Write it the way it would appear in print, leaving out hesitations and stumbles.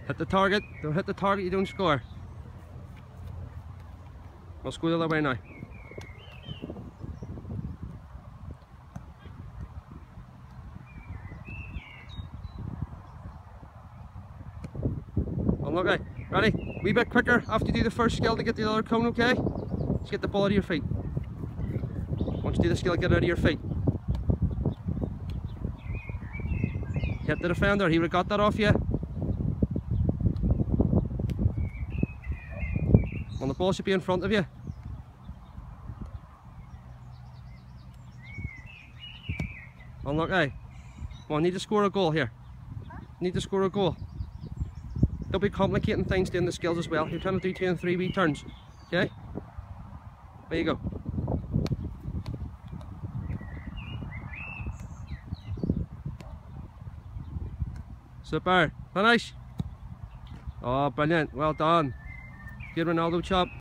Hit the target. Don't hit the target, you don't score. Let's go the other way now. Unlucky. Ready? Wee bit quicker after you do the first skill to get the other cone, okay? Just get the ball out of your feet. Once you do the skill, get it out of your feet. Hit the defender, he would have got that off you. Well, the ball should be in front of you. Unlucky. Come on, need to score a goal here. Need to score a goal. Don't be complicating things doing the skills as well. You're trying to do 2 and 3 wee turns. Okay? There you go. Super. Finish. Oh, brilliant. Well done. Good Ronaldo chop.